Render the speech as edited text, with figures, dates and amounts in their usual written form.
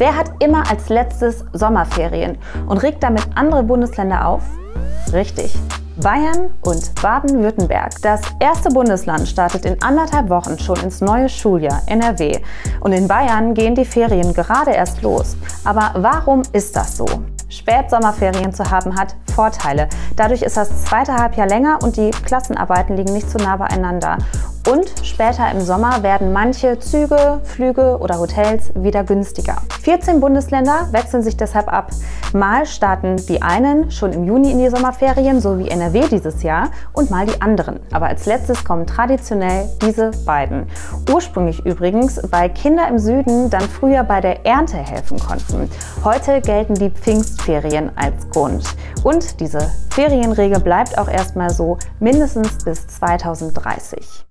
Wer hat immer als letztes Sommerferien und regt damit andere Bundesländer auf? Richtig, Bayern und Baden-Württemberg. Das erste Bundesland startet in 1,5 Wochen schon ins neue Schuljahr, NRW. Und in Bayern gehen die Ferien gerade erst los. Aber warum ist das so? Spätsommerferien zu haben hat Vorteile. Dadurch ist das zweite Halbjahr länger und die Klassenarbeiten liegen nicht so nah beieinander. Und später im Sommer werden manche Züge, Flüge oder Hotels wieder günstiger. 14 Bundesländer wechseln sich deshalb ab. Mal starten die einen schon im Juni in die Sommerferien, so wie NRW dieses Jahr, und mal die anderen. Aber als letztes kommen traditionell diese beiden. Ursprünglich übrigens, weil Kinder im Süden dann früher bei der Ernte helfen konnten. Heute gelten die Pfingstferien als Grund. Und diese Ferienregel bleibt auch erstmal so mindestens bis 2030.